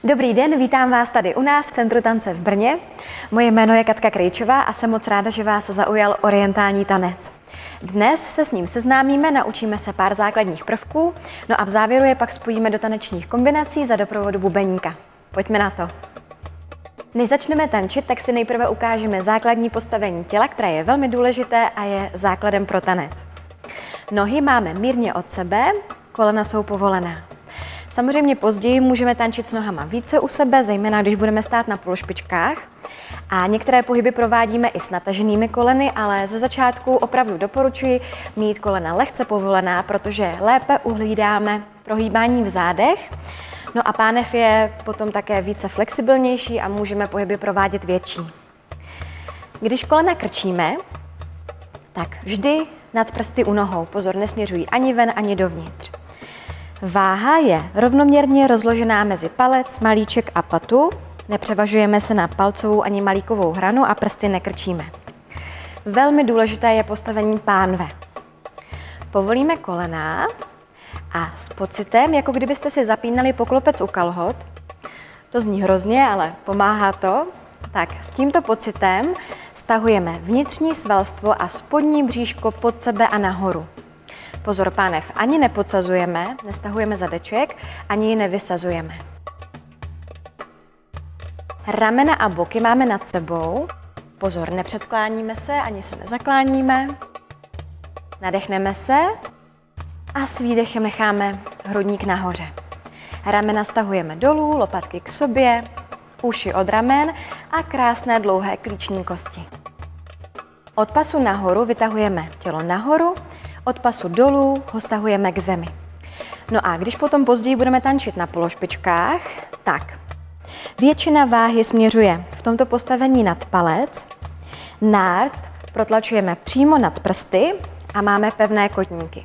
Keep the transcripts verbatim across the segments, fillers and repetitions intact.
Dobrý den, vítám vás tady u nás v Centru tance v Brně. Moje jméno je Katka Krejčová a jsem moc ráda, že vás zaujal orientální tanec. Dnes se s ním seznámíme, naučíme se pár základních prvků, no a v závěru je pak spojíme do tanečních kombinací za doprovodu bubeníka. Pojďme na to. Než začneme tančit, tak si nejprve ukážeme základní postavení těla, které je velmi důležité a je základem pro tanec. Nohy máme mírně od sebe, kolena jsou povolená. Samozřejmě později můžeme tančit s nohama více u sebe, zejména když budeme stát na pološpičkách. A některé pohyby provádíme i s nataženými koleny, ale ze začátku opravdu doporučuji mít kolena lehce povolená, protože lépe uhlídáme prohýbání v zádech. No a pánev je potom také více flexibilnější a můžeme pohyby provádět větší. Když kolena krčíme, tak vždy nad prsty u nohou. Pozor, nesměřují ani ven, ani dovnitř. Váha je rovnoměrně rozložená mezi palec, malíček a patu. Nepřevažujeme se na palcovou ani malíkovou hranu a prsty nekrčíme. Velmi důležité je postavení pánve. Povolíme kolena a s pocitem, jako kdybyste si zapínali poklopec u kalhot, to zní hrozně, ale pomáhá to, tak s tímto pocitem stahujeme vnitřní svalstvo a spodní bříško pod sebe a nahoru. Pozor, pánev ani nepodsazujeme, nestahujeme zadeček, ani ji nevysazujeme. Ramena a boky máme nad sebou. Pozor, nepředkláníme se, ani se nezakláníme. Nadechneme se a s výdechem necháme hrudník nahoře. Ramena stahujeme dolů, lopatky k sobě, uši od ramen a krásné dlouhé klíční kosti. Od pasu nahoru vytahujeme tělo nahoru, od pasu dolů ho stahujeme k zemi. No a když potom později budeme tančit na pološpičkách, tak většina váhy směřuje v tomto postavení nad palec, nárt protlačujeme přímo nad prsty a máme pevné kotníky.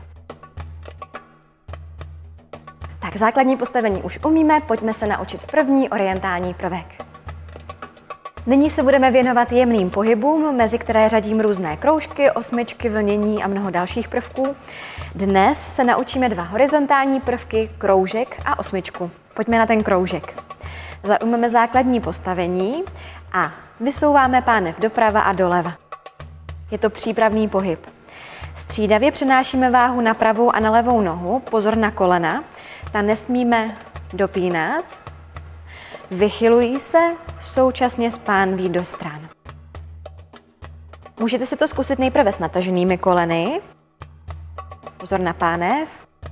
Tak základní postavení už umíme, pojďme se naučit první orientální prvek. Nyní se budeme věnovat jemným pohybům, mezi které řadím různé kroužky, osmičky, vlnění a mnoho dalších prvků. Dnes se naučíme dva horizontální prvky, kroužek a osmičku. Pojďme na ten kroužek. Zaujmeme základní postavení a vysouváme pánev doprava a doleva. Je to přípravný pohyb. Střídavě přenášíme váhu na pravou a na levou nohu, pozor na kolena, ta nesmíme dopínat. Vychylují se, současně s pánví do stran. Můžete si to zkusit nejprve s nataženými koleny. Pozor na pánev.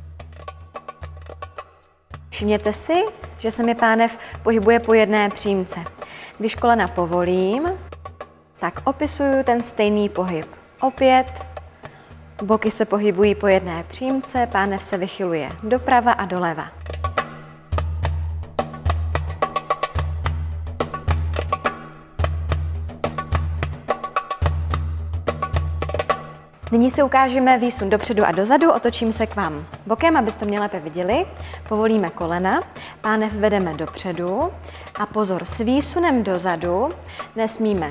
Všimněte si, že se mi pánev pohybuje po jedné přímce. Když kolena povolím, tak opisuju ten stejný pohyb. Opět boky se pohybují po jedné přímce, pánev se vychyluje doprava a doleva. Nyní si ukážeme výsun dopředu a dozadu, otočím se k vám bokem, abyste mě lépe viděli. Povolíme kolena, pánev vedeme dopředu a pozor, s výsunem dozadu nesmíme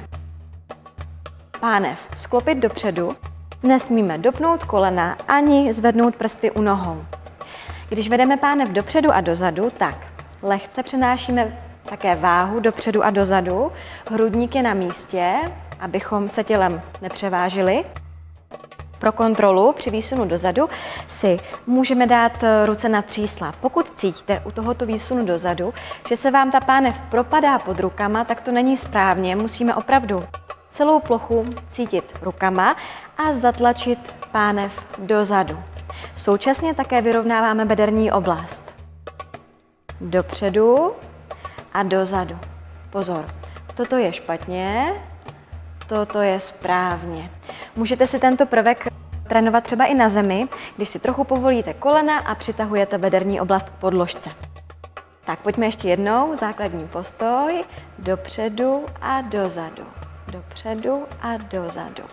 pánev sklopit dopředu, nesmíme dopnout kolena ani zvednout prsty u nohou. Když vedeme pánev dopředu a dozadu, tak lehce přenášíme také váhu dopředu a dozadu, hrudník je na místě, abychom se tělem nepřevážili. Pro kontrolu při výsunu dozadu si můžeme dát ruce na třísla. Pokud cítíte u tohoto výsunu dozadu, že se vám ta pánev propadá pod rukama, tak to není správně. Musíme opravdu celou plochu cítit rukama a zatlačit pánev dozadu. Současně také vyrovnáváme bederní oblast. Dopředu a dozadu. Pozor, toto je špatně, toto je správně. Můžete si tento prvek trénovat třeba i na zemi, když si trochu povolíte kolena a přitahujete bederní oblast k podložce. Tak pojďme ještě jednou, základní postoj, dopředu a dozadu, dopředu a dozadu.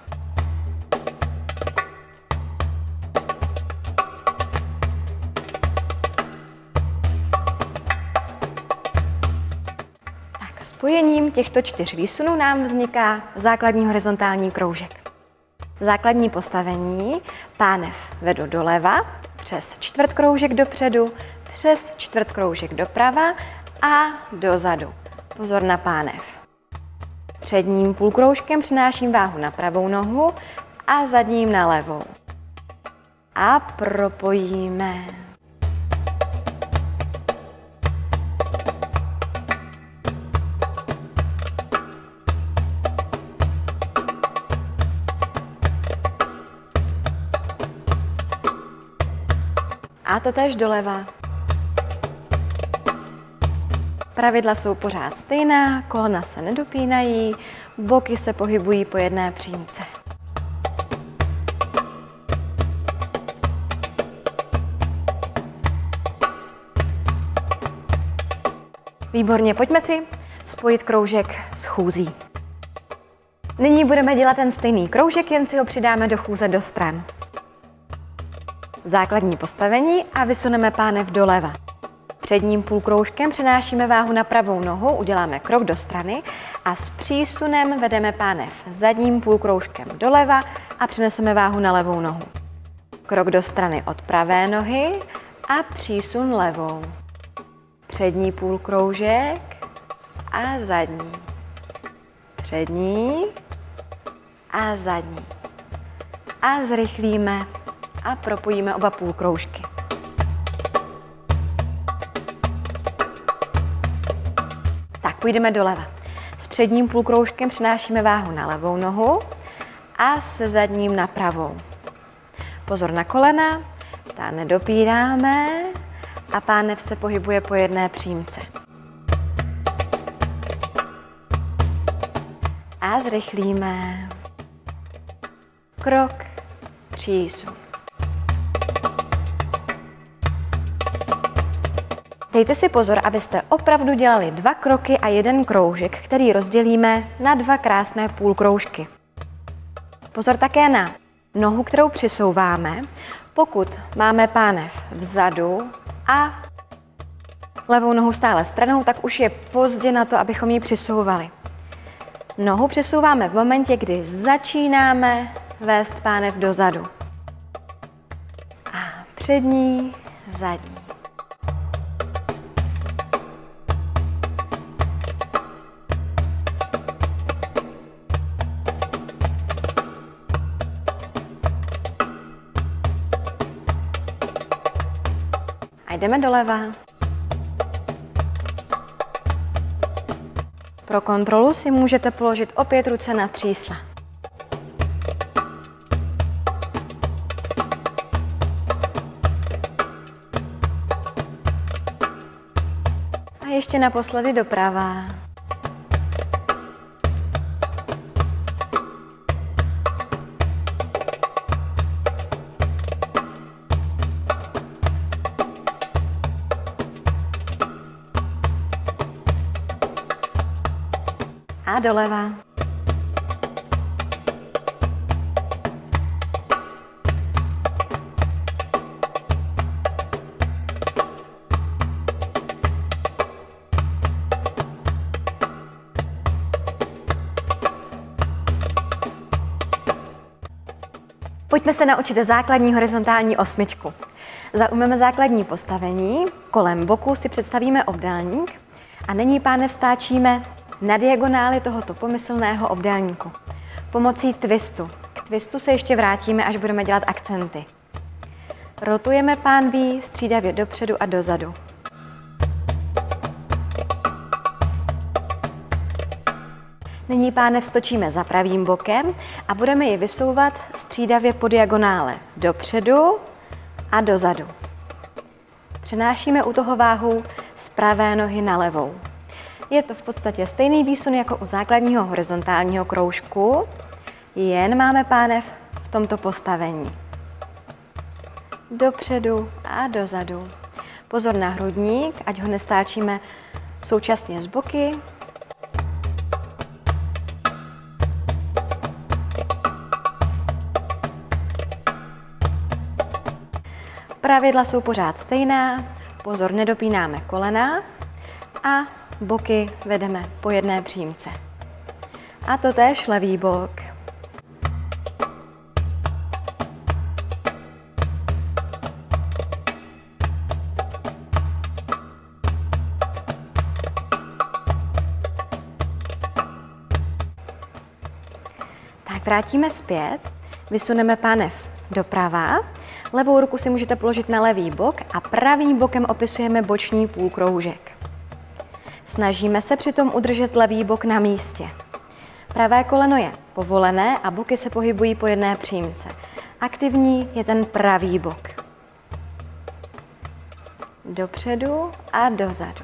Tak spojením těchto čtyř výsunů nám vzniká základní horizontální kroužek. Základní postavení, pánev vedu doleva, přes čtvrt kroužek dopředu, přes čtvrt kroužek doprava a dozadu. Pozor na pánev. Předním půlkroužkem přenáším váhu na pravou nohu a zadním na levou. A propojíme. A to též doleva. Pravidla jsou pořád stejná, kolena se nedopínají, boky se pohybují po jedné přímce. Výborně, pojďme si spojit kroužek s chůzí. Nyní budeme dělat ten stejný kroužek, jen si ho přidáme do chůze do stran. Základní postavení a vysuneme pánev doleva. Předním půlkroužkem přenášíme váhu na pravou nohu, uděláme krok do strany a s přísunem vedeme pánev zadním půlkroužkem doleva a přeneseme váhu na levou nohu. Krok do strany od pravé nohy a přísun levou. Přední půlkroužek a zadní. Přední a zadní. A zrychlíme a propojíme oba půlkroužky. Tak, půjdeme doleva. S předním půlkroužkem přenášíme váhu na levou nohu a se zadním na pravou. Pozor na kolena, ta nedopíráme a pánev se pohybuje po jedné přímce. A zrychlíme. Krok, přísun. Dejte si pozor, abyste opravdu dělali dva kroky a jeden kroužek, který rozdělíme na dva krásné půlkroužky. Pozor také na nohu, kterou přisouváme. Pokud máme pánev vzadu a levou nohu stále stranou, tak už je pozdě na to, abychom ji přisouvali. Nohu přesouváme v momentě, kdy začínáme vést pánev dozadu. A přední, zadní. A jdeme doleva. Pro kontrolu si můžete položit opět ruce na třísla. A ještě naposledy doprava. A doleva. Pojďme se naučit základní horizontální osmičku. Zaujmeme základní postavení, kolem boku si představíme obdélník a nyní pánev stáčíme na diagonáli tohoto pomyslného obdélníku. Pomocí twistu. K twistu se ještě vrátíme, až budeme dělat akcenty. Rotujeme pánví střídavě dopředu a dozadu. Nyní pánev stočíme za pravým bokem a budeme ji vysouvat střídavě po diagonále dopředu a dozadu. Přenášíme u toho váhu z pravé nohy na levou. Je to v podstatě stejný výsun jako u základního horizontálního kroužku, jen máme pánev v tomto postavení. Dopředu a dozadu. Pozor na hrudník, ať ho nestáčíme současně z boky. Pravidla jsou pořád stejná, pozor, nedopínáme kolena a boky vedeme po jedné přímce. A to též levý bok. Tak vrátíme zpět, vysuneme pánev doprava, levou ruku si můžete položit na levý bok a pravým bokem opisujeme boční půlkroužek. Snažíme se přitom udržet levý bok na místě. Pravé koleno je povolené a boky se pohybují po jedné přímce. Aktivní je ten pravý bok. Dopředu a dozadu.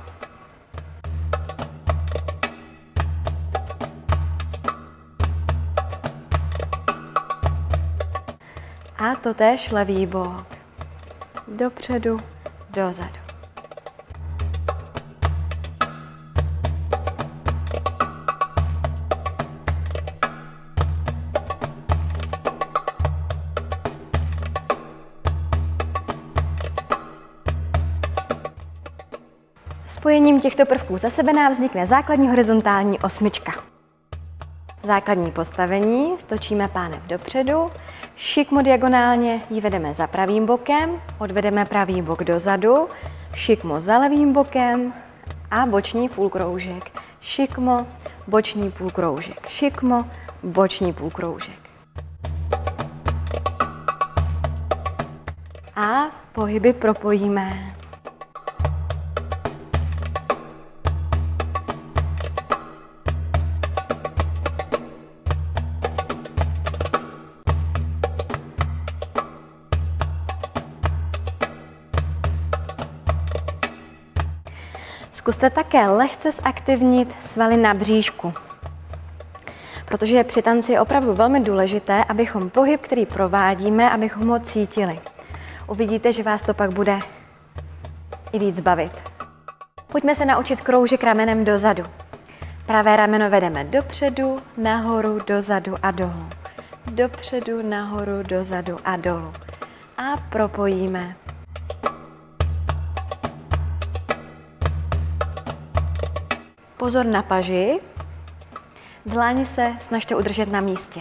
A totéž levý bok. Dopředu, dozadu. Spojením těchto prvků za sebe nám vznikne základní horizontální osmička. Základní postavení, stočíme pánev dopředu, šikmo diagonálně ji vedeme za pravým bokem, odvedeme pravý bok dozadu, šikmo za levým bokem a boční půlkroužek. Šikmo, boční půlkroužek, šikmo, boční půlkroužek. A pohyby propojíme. Zkuste také lehce zaktivnit svaly na bříšku, protože při tanci je opravdu velmi důležité, abychom pohyb, který provádíme, abychom ho cítili. Uvidíte, že vás to pak bude i víc bavit. Pojďme se naučit kroužek ramenem dozadu. Pravé rameno vedeme dopředu, nahoru, dozadu a dolů. Dopředu, nahoru, dozadu a dolů. A propojíme. Pozor na paži, dláně se snažte udržet na místě.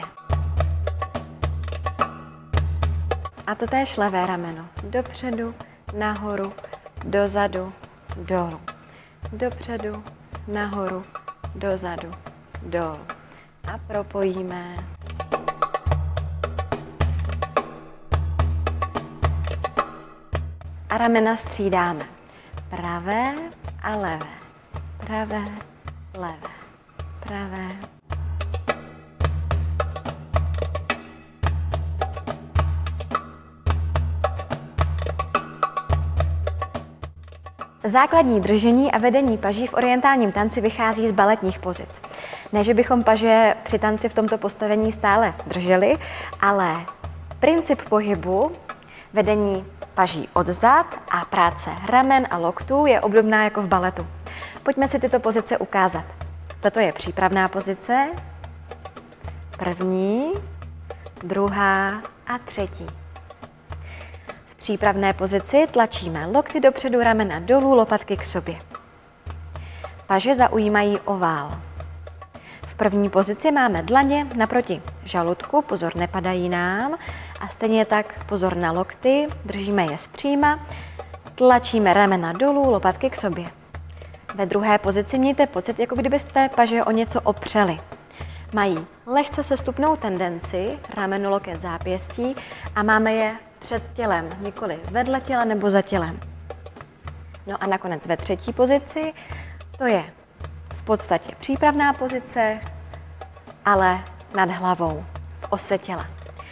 A to též levé rameno. Dopředu, nahoru, dozadu, dolů. Dopředu, nahoru, dozadu, dolů. A propojíme. A ramena střídáme. Pravé a levé. Pravé, levé, pravé. Základní držení a vedení paží v orientálním tanci vychází z baletních pozic. Ne, že bychom paže při tanci v tomto postavení stále drželi, ale princip pohybu, vedení paží odzad a práce ramen a loktů je obdobná jako v baletu. Pojďme si tyto pozice ukázat. Toto je přípravná pozice, první, druhá a třetí. V přípravné pozici tlačíme lokty dopředu, ramena dolů, lopatky k sobě. Paže zaujímají ovál. V první pozici máme dlaně naproti žaludku, pozor, nepadají nám. A stejně tak pozor na lokty, držíme je zpříma, tlačíme ramena dolů, lopatky k sobě. Ve druhé pozici mějte pocit, jako kdybyste paže o něco opřeli. Mají lehce sestupnou tendenci, rameno, loket, zápěstí a máme je před tělem, nikoli vedle těla nebo za tělem. No a nakonec ve třetí pozici, to je v podstatě přípravná pozice, ale nad hlavou, v ose těla.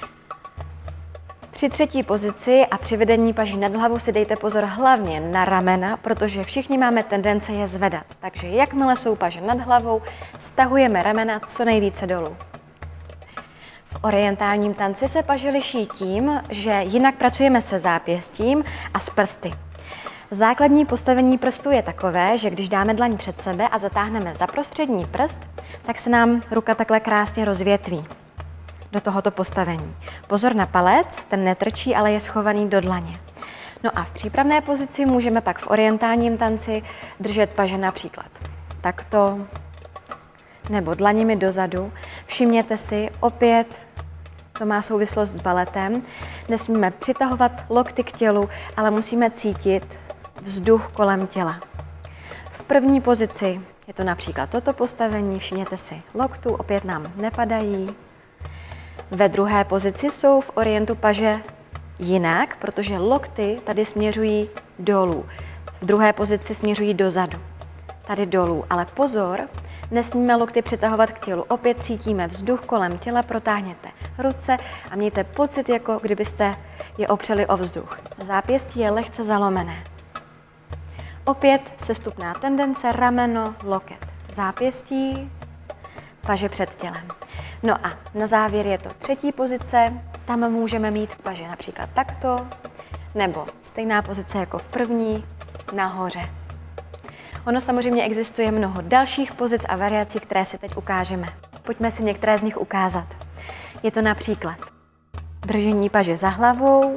Při třetí pozici a při vedení paží nad hlavu si dejte pozor hlavně na ramena, protože všichni máme tendence je zvedat. Takže jakmile jsou paže nad hlavou, stahujeme ramena co nejvíce dolů. V orientálním tanci se paže liší tím, že jinak pracujeme se zápěstím a s prsty. Základní postavení prstů je takové, že když dáme dlaň před sebe a zatáhneme za prostřední prst, tak se nám ruka takhle krásně rozvětví do tohoto postavení. Pozor na palec, ten netrčí, ale je schovaný do dlaně. No a v přípravné pozici můžeme pak v orientálním tanci držet paže například takto, nebo dlaněmi dozadu. Všimněte si, opět to má souvislost s baletem. Nesmíme přitahovat lokty k tělu, ale musíme cítit vzduch kolem těla. V první pozici je to například toto postavení, všimněte si loktů, opět nám nepadají. Ve druhé pozici jsou v orientu paže jinak, protože lokty tady směřují dolů. V druhé pozici směřují dozadu, tady dolů. Ale pozor, nesmíme lokty přitahovat k tělu. Opět cítíme vzduch kolem těla, protáhněte ruce a mějte pocit, jako kdybyste je opřeli o vzduch. Zápěstí je lehce zalomené. Opět sestupná tendence, rameno, loket, zápěstí, paže před tělem. No a na závěr je to třetí pozice, tam můžeme mít paže například takto, nebo stejná pozice jako v první, nahoře. Ono samozřejmě existuje mnoho dalších pozic a variací, které si teď ukážeme. Pojďme si některé z nich ukázat. Je to například držení paže za hlavou,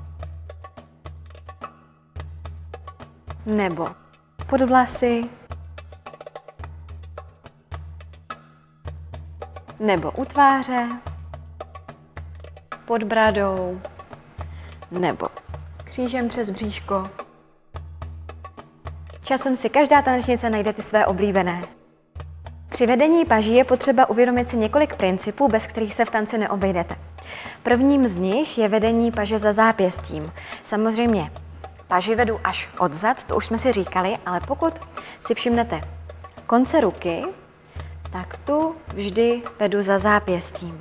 nebo pod vlasy, nebo u tváře, pod bradou, nebo křížem přes bříško. Časem si každá tanečnice najde ty své oblíbené. Při vedení paží je potřeba uvědomit si několik principů, bez kterých se v tanci neobejdete. Prvním z nich je vedení paže za zápěstím. Samozřejmě paži vedu až odzad, to už jsme si říkali, ale pokud si všimnete konce ruky, tak tu vždy vedu za zápěstím.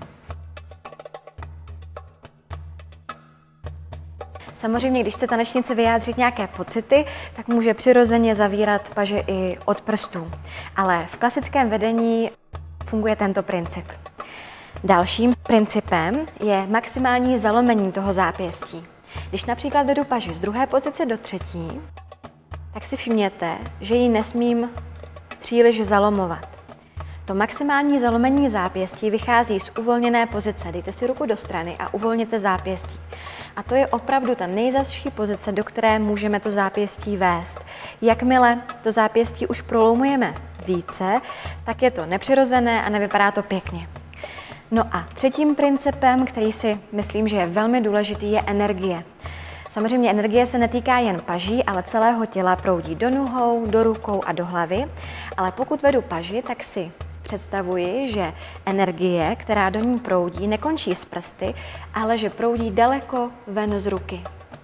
Samozřejmě, když chce tanečnice vyjádřit nějaké pocity, tak může přirozeně zavírat paže i od prstů. Ale v klasickém vedení funguje tento princip. Dalším principem je maximální zalomení toho zápěstí. Když například vedu paži z druhé pozice do třetí, tak si všimněte, že ji nesmím příliš zalomovat. To maximální zalomení zápěstí vychází z uvolněné pozice. Dejte si ruku do strany a uvolněte zápěstí. A to je opravdu ta nejzazší pozice, do které můžeme to zápěstí vést. Jakmile to zápěstí už prolomujeme více, tak je to nepřirozené a nevypadá to pěkně. No a třetím principem, který si myslím, že je velmi důležitý, je energie. Samozřejmě energie se netýká jen paží, ale celého těla, proudí do nohou, do rukou a do hlavy. Ale pokud vedu paži, tak si představuji, že energie, která do ní proudí, nekončí s prsty, ale že proudí daleko ven z ruky.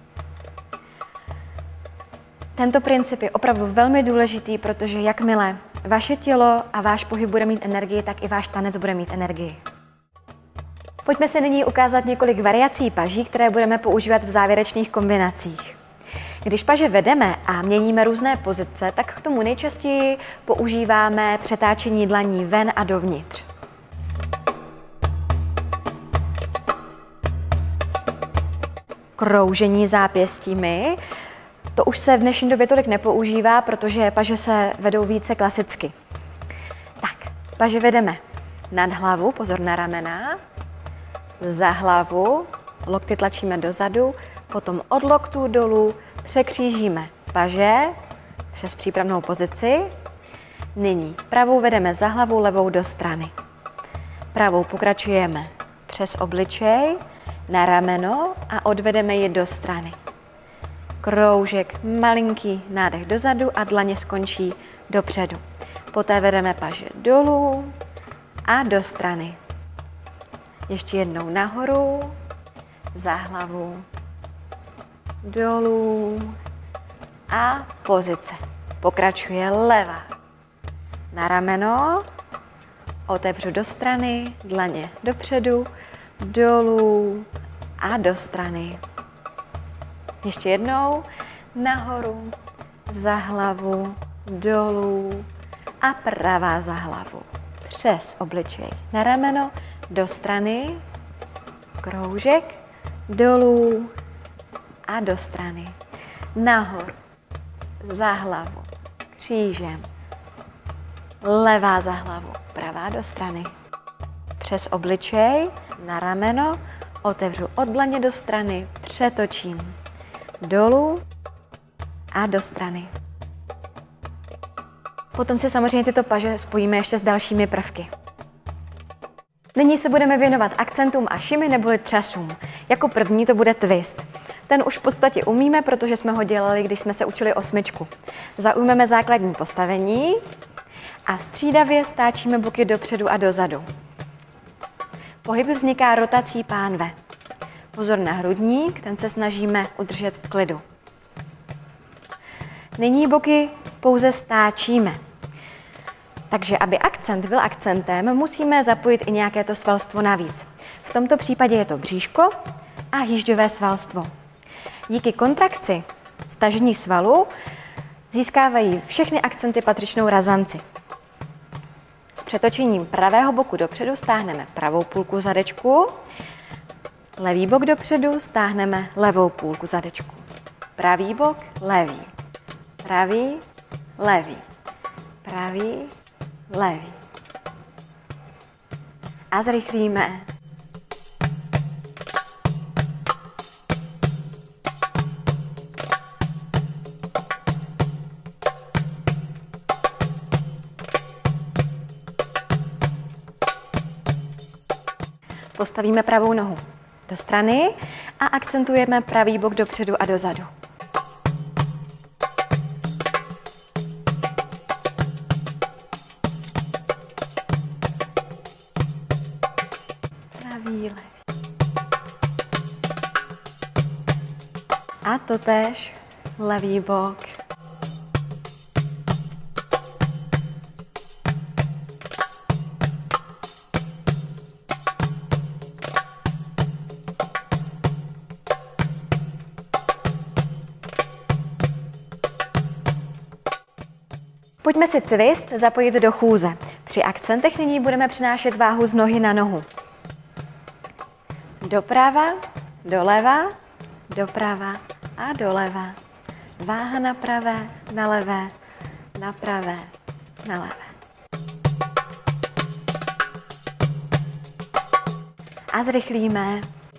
Tento princip je opravdu velmi důležitý, protože jakmile vaše tělo a váš pohyb bude mít energii, tak i váš tanec bude mít energii. Pojďme si nyní ukázat několik variací paží, které budeme používat v závěrečných kombinacích. Když paže vedeme a měníme různé pozice, tak k tomu nejčastěji používáme přetáčení dlaní ven a dovnitř. Kroužení zápěstími, to už se v dnešní době tolik nepoužívá, protože paže se vedou více klasicky. Tak, paže vedeme nad hlavu, pozor na ramena, za hlavu, lokty tlačíme dozadu, potom od loktů dolů překřížíme paže přes přípravnou pozici. Nyní pravou vedeme za hlavu, levou do strany. Pravou pokračujeme přes obličej, na rameno a odvedeme ji do strany. Kroužek, malinký nádech dozadu a dlaně skončí dopředu. Poté vedeme paže dolů a do strany. Ještě jednou nahoru, za hlavu, dolů a pozice. Pokračuje levá. Na rameno, otevřu do strany, dlaně dopředu, dolů a do strany. Ještě jednou, nahoru, za hlavu, dolů a pravá za hlavu. Přes obličej na rameno, do strany, kroužek, dolů a do strany. Nahoru, za hlavu, křížem, levá za hlavu, pravá do strany. Přes obličej, na rameno, otevřu od dlaně do strany, přetočím, dolů a do strany. Potom si samozřejmě tyto paže spojíme ještě s dalšími prvky. Nyní se budeme věnovat akcentům a šimi neboli třasům. Jako první to bude twist. Ten už v podstatě umíme, protože jsme ho dělali, když jsme se učili osmičku. Zaujmeme základní postavení a střídavě stáčíme boky dopředu a dozadu. Pohyb vzniká rotací pánve. Pozor na hrudník, ten se snažíme udržet v klidu. Nyní boky pouze stáčíme. Takže aby akcent byl akcentem, musíme zapojit i nějaké to svalstvo navíc. V tomto případě je to bříško a hýžďové svalstvo. Díky kontrakci stažení svalu získávají všechny akcenty patřičnou razanci. S přetočením pravého boku dopředu stáhneme pravou půlku zadečku, levý bok dopředu stáhneme levou půlku zadečku. Pravý bok, levý, pravý, levý, pravý, levý. A zrychlíme. Postavíme pravou nohu do strany a akcentujeme pravý bok dopředu a dozadu. Pravý, levý. A totéž levý bok. Pojďme si twist zapojit do chůze. Při akcentech nyní budeme přenášet váhu z nohy na nohu. Doprava, doleva, doprava a doleva. Váha na pravé, na levé, na pravé, na levé. A zrychlíme.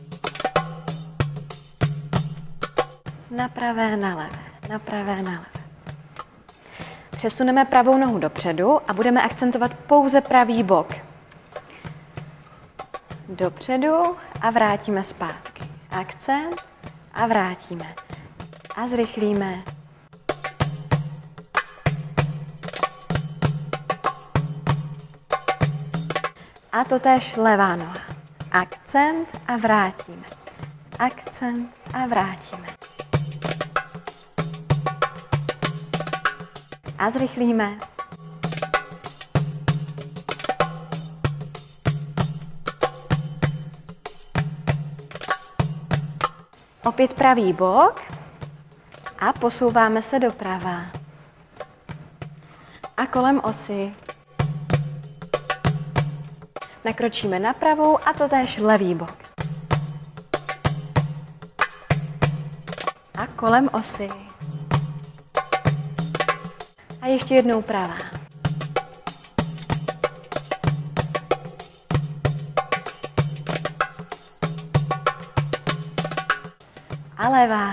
Na pravé, na levé, na pravé, na levé. Přesuneme pravou nohu dopředu a budeme akcentovat pouze pravý bok. Dopředu a vrátíme zpátky. Akcent a vrátíme. A zrychlíme. A totéž levá noha. Akcent a vrátíme. Akcent a vrátíme. A zrychlíme. Opět pravý bok a posouváme se doprava. A kolem osy. Nakročíme na pravou a totéž levý bok. A kolem osy. A ještě jednou pravá. A levá.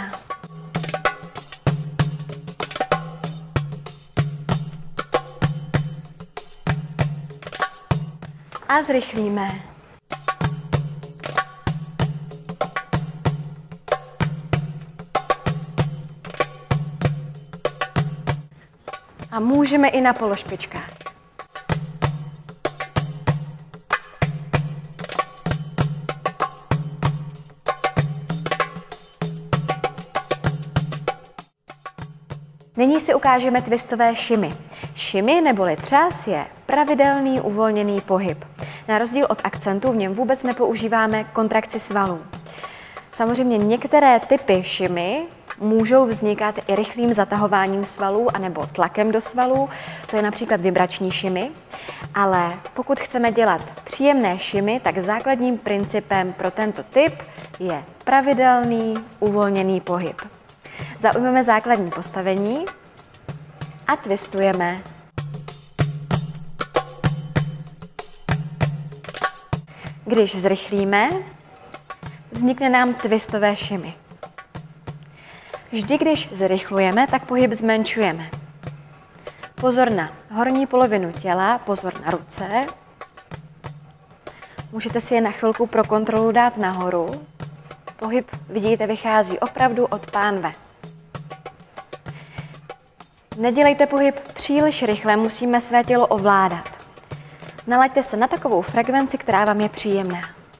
A zrychlíme. A můžeme i na pološpičkách. Nyní si ukážeme twistové shimmy. Shimmy neboli třas je pravidelný uvolněný pohyb. Na rozdíl od akcentu v něm vůbec nepoužíváme kontrakci svalů. Samozřejmě některé typy shimmy můžou vznikat i rychlým zatahováním svalů anebo tlakem do svalů, to je například vibrační shimmy, ale pokud chceme dělat příjemné shimmy, tak základním principem pro tento typ je pravidelný uvolněný pohyb. Zaujmeme základní postavení a twistujeme. Když zrychlíme, vznikne nám twistové shimmy. Vždy, když zrychlujeme, tak pohyb zmenšujeme. Pozor na horní polovinu těla, pozor na ruce. Můžete si je na chvilku pro kontrolu dát nahoru. Pohyb, vidíte, vychází opravdu od pánve. Nedělejte pohyb příliš rychle, musíme své tělo ovládat. Nalaďte se na takovou frekvenci, která vám je příjemná.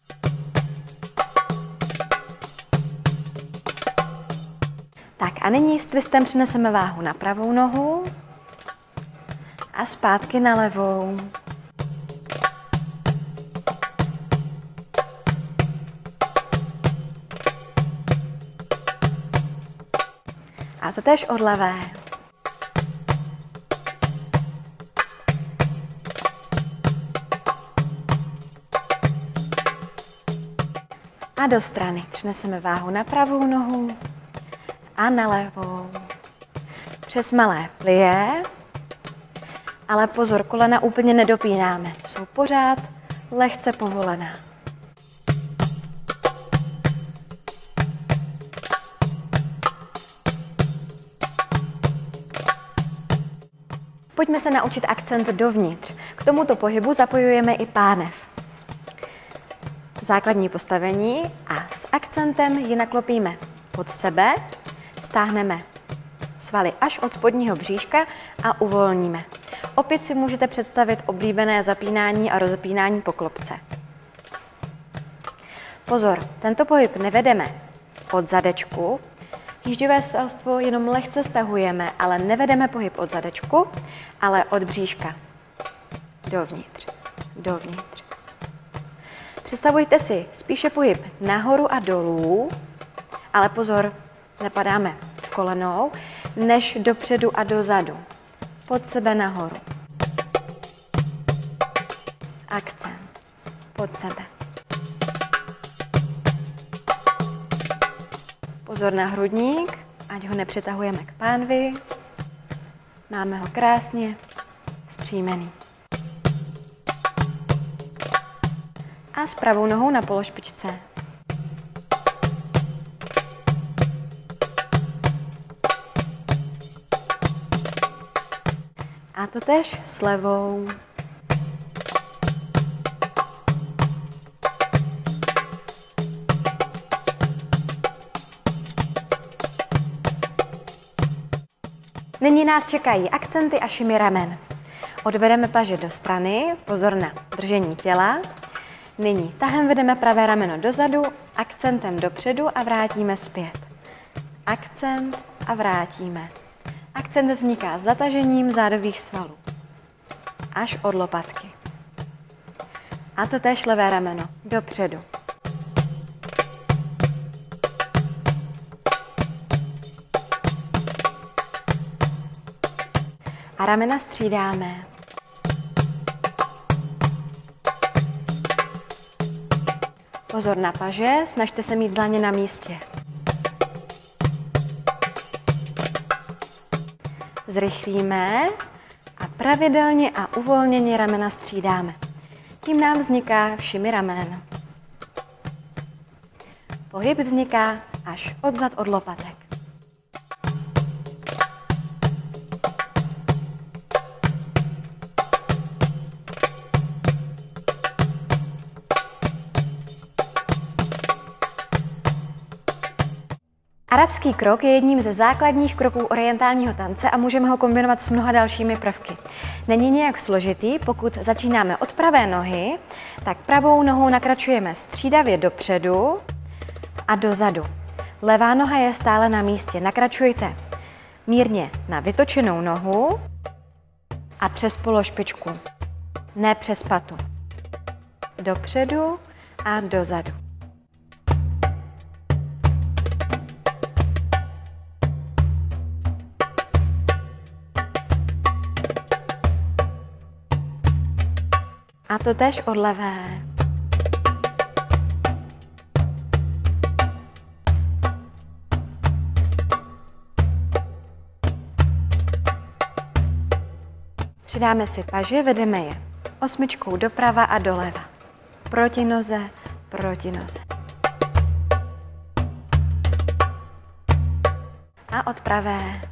A nyní s twistem přeneseme váhu na pravou nohu a zpátky na levou. A to též od levé. A do strany. Přeneseme váhu na pravou nohu a na levou. Přes malé plie, ale pozor, kolena úplně nedopínáme. Jsou pořád lehce povolená. Pojďme se naučit akcent dovnitř. K tomuto pohybu zapojujeme i pánev. Základní postavení a s akcentem ji naklopíme pod sebe, stáhneme svaly až od spodního bříška a uvolníme. Opět si můžete představit oblíbené zapínání a rozepínání po klopce. Pozor, tento pohyb nevedeme od zadečku. Jížďové stavstvo jenom lehce stahujeme, ale nevedeme pohyb od zadečku, ale od bříška. Dovnitř, dovnitř. Představujte si spíše pohyb nahoru a dolů, ale pozor, nepadáme v kolenou, než dopředu a dozadu. Pod sebe nahoru. Akcent. Pod sebe. Pozor na hrudník, ať ho nepřetahujeme k pánvi. Máme ho krásně zpříjmený. A s pravou nohou na pološpičce. A to též s levou. Nyní nás čekají akcenty a šimy ramen. Odvedeme paže do strany, pozor na držení těla. Nyní tahem vedeme pravé rameno dozadu, akcentem dopředu a vrátíme zpět. Akcent a vrátíme. Akcent vzniká zatažením zádových svalů. Až od lopatky. A to též levé rameno dopředu. A ramena střídáme. Pozor na paže, snažte se mít dlaně na místě. Zrychlíme a pravidelně a uvolněně ramena střídáme. Tím nám vzniká šimy ramen. Pohyb vzniká až odzad od lopatek. Arabský krok je jedním ze základních kroků orientálního tance a můžeme ho kombinovat s mnoha dalšími prvky. Není nějak složitý, pokud začínáme od pravé nohy, tak pravou nohou nakračujeme střídavě dopředu a dozadu. Levá noha je stále na místě. Nakračujte mírně na vytočenou nohu a přes pološpičku, ne přes patu. Dopředu a dozadu. A to též od levé. Přidáme si paže, vedeme je osmičkou doprava a doleva. Proti noze, proti noze. A od pravé.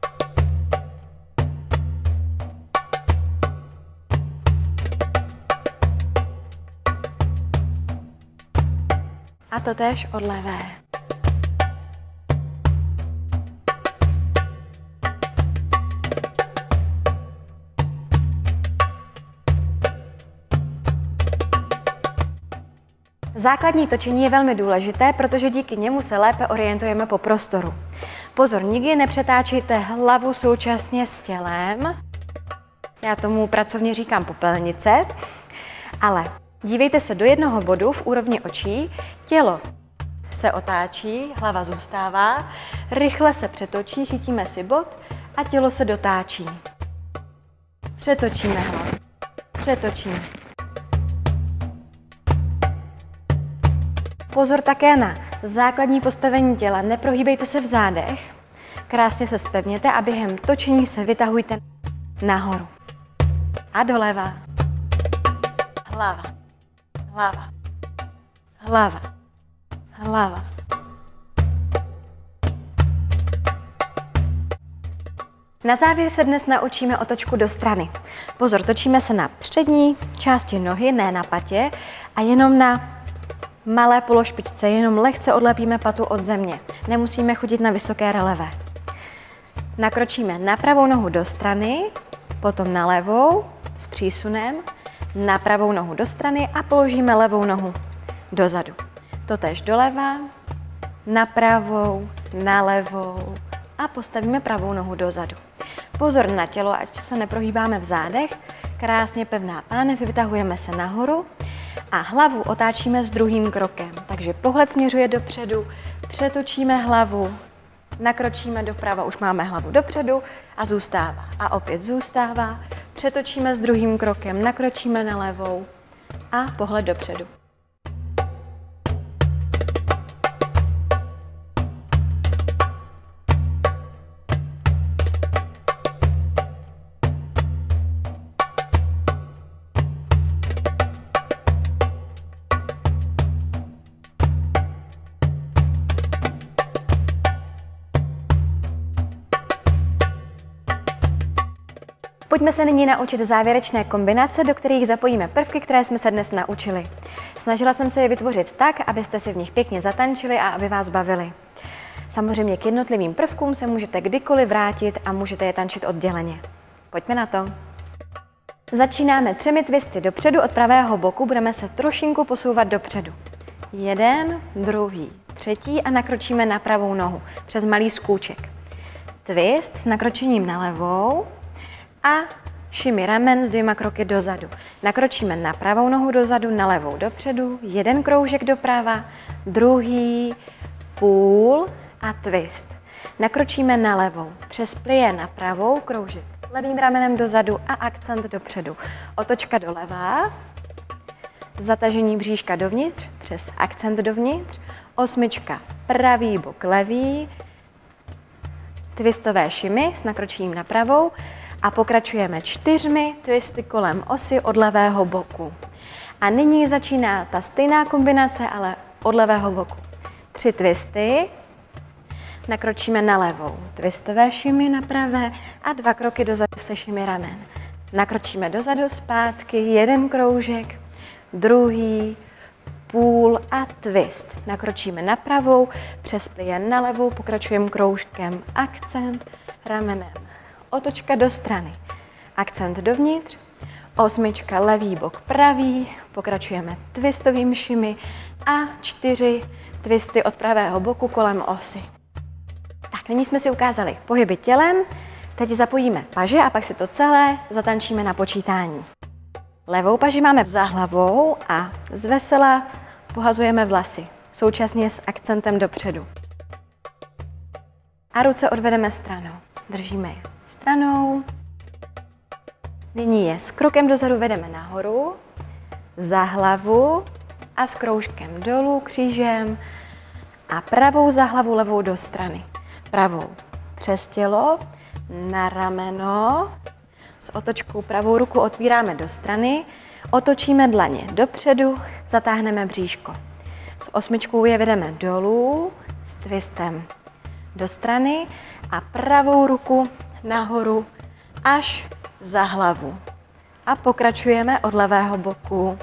A to též od levé. Základní točení je velmi důležité, protože díky němu se lépe orientujeme po prostoru. Pozor, nikdy nepřetáčejte hlavu současně s tělem. Já tomu pracovně říkám popelnice, ale dívejte se do jednoho bodu v úrovni očí, tělo se otáčí, hlava zůstává, rychle se přetočí, chytíme si bod a tělo se dotáčí. Přetočíme hlavu, přetočíme. Pozor také na základní postavení těla, neprohýbejte se v zádech, krásně se zpevněte a během točení se vytahujte nahoru. A doleva. Hlava, hlava, hlava, hlava. Na závěr se dnes naučíme otočku do strany. Pozor, točíme se na přední části nohy, ne na patě, a jenom na malé pološpičce, jenom lehce odlepíme patu od země. Nemusíme chodit na vysoké relevé. Nakročíme na pravou nohu do strany, potom na levou s přísunem, na pravou nohu do strany a položíme levou nohu dozadu. Totéž doleva, na pravou, na levou a postavíme pravou nohu dozadu. Pozor na tělo, ať se neprohýbáme v zádech. Krásně pevná pánev, vytahujeme se nahoru a hlavu otáčíme s druhým krokem. Takže pohled směřuje dopředu, přetočíme hlavu, nakročíme doprava, už máme hlavu dopředu a zůstává. A opět zůstává, přetočíme s druhým krokem, nakročíme na levou a pohled dopředu. Pojďme se nyní naučit závěrečné kombinace, do kterých zapojíme prvky, které jsme se dnes naučili. Snažila jsem se je vytvořit tak, abyste si v nich pěkně zatančili a aby vás bavili. Samozřejmě k jednotlivým prvkům se můžete kdykoliv vrátit a můžete je tančit odděleně. Pojďme na to. Začínáme třemi twisty dopředu od pravého boku, budeme se trošinku posouvat dopředu. Jeden, druhý, třetí a nakročíme na pravou nohu přes malý skůček. Twist s nakročením na levou a šimi ramen s dvěma kroky dozadu. Nakročíme na pravou nohu dozadu, na levou dopředu, jeden kroužek doprava, druhý, půl a twist. Nakročíme na levou, přes plie na pravou, kroužek levým ramenem dozadu a akcent dopředu. Otočka doleva, zatažení bříška dovnitř, přes akcent dovnitř, osmička pravý bok levý, twistové šimy s nakročením na pravou, a pokračujeme čtyřmi twisty kolem osy od levého boku. A nyní začíná ta stejná kombinace, ale od levého boku. Tři twisty, nakročíme na levou, twistové šimy na pravé a dva kroky dozadu se šimy ramen. Nakročíme dozadu zpátky, jeden kroužek, druhý, půl a twist. Nakročíme na pravou, přes plie na levou, pokračujeme kroužkem, akcent, ramenem. Otočka do strany, akcent dovnitř, osmička levý bok pravý, pokračujeme twistovým šimy a čtyři twisty od pravého boku kolem osy. Tak, nyní jsme si ukázali pohyby tělem, teď zapojíme paže a pak si to celé zatančíme na počítání. Levou paži máme za hlavou a zvesela pohazujeme vlasy, současně s akcentem dopředu. A ruce odvedeme stranou, držíme je stranou. Nyní je s krokem dozadu vedeme nahoru, za hlavu a s kroužkem dolů křížem a pravou za hlavu, levou do strany. Pravou přes tělo, na rameno, s otočkou pravou ruku otvíráme do strany, otočíme dlaně dopředu, zatáhneme bříško. S osmičkou je vedeme dolů, s twistem do strany a pravou ruku nahoru až za hlavu. A pokračujeme od levého boku.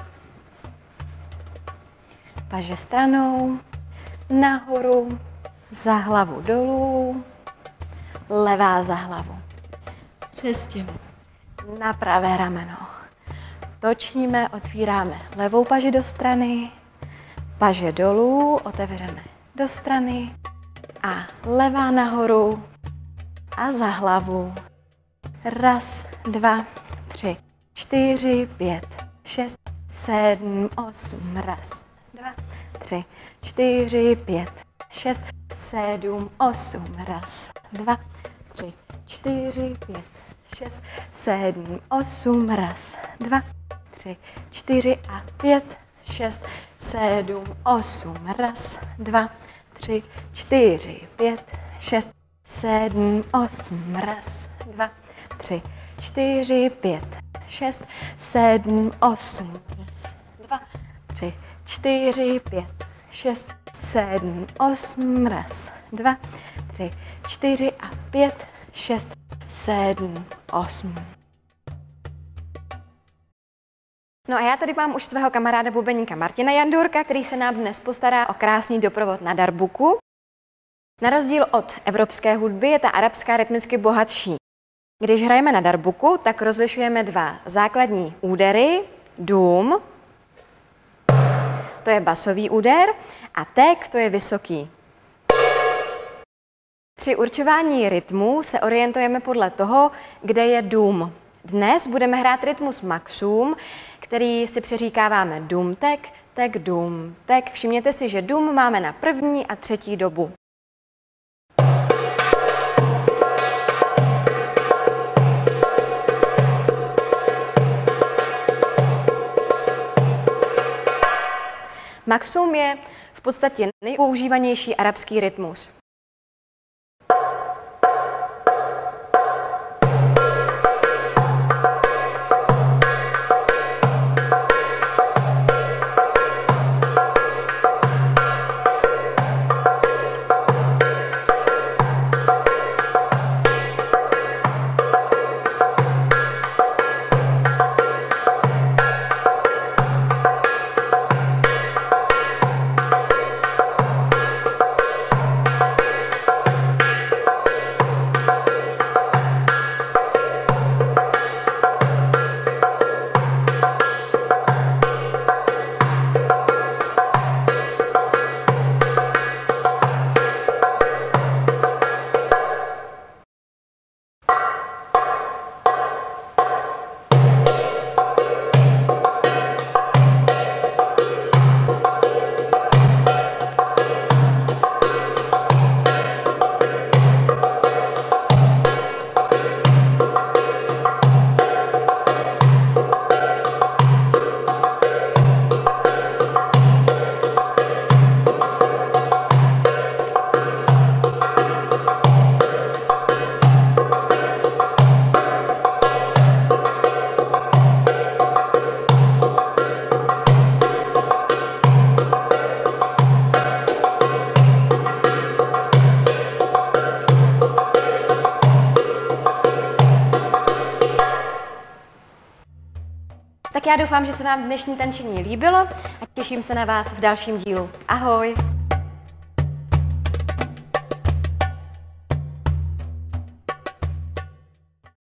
Paže stranou, nahoru, za hlavu dolů, levá za hlavu. Přes tělo, na pravé rameno. Točíme, otvíráme levou paži do strany, paže dolů, otevřeme do strany A levá nahoru a za hlavu. Raz, dva, tři, čtyři, pět, šest, sedm, osm. Raz, dva, tři, čtyři, pět, šest, sedm, osm. Raz, dva, tři, čtyři, pět, šest, sedm, osm. Raz, dva, tři, čtyři a pět, šest, sedm, osm. Raz, dva, tři, čtyři, pět, šest, sedm, osm. Raz, dva, tři, čtyři, pět, šest, sedm, osm. Raz, dva, tři, čtyři, pět, šest, sedm, osm. Raz, dva, tři, čtyři a pět, šest, sedm, osm. No a já tady mám už svého kamaráda bubeníka Martina Jandurka, který se nám dnes postará o krásný doprovod na darbuku. Na rozdíl od evropské hudby je ta arabská rytmicky bohatší. Když hrajeme na darbuku, tak rozlišujeme dva základní údery, dům, to je basový úder, a tek, to je vysoký. Při určování rytmu se orientujeme podle toho, kde je dům. Dnes budeme hrát rytmus maxum, který si přeříkáváme dům, tek, tek, dům, tek. Všimněte si, že dům máme na první a třetí dobu. Maxum je v podstatě nejpoužívanější arabský rytmus. Tak já doufám, že se vám dnešní tančení líbilo a těším se na vás v dalším dílu. Ahoj!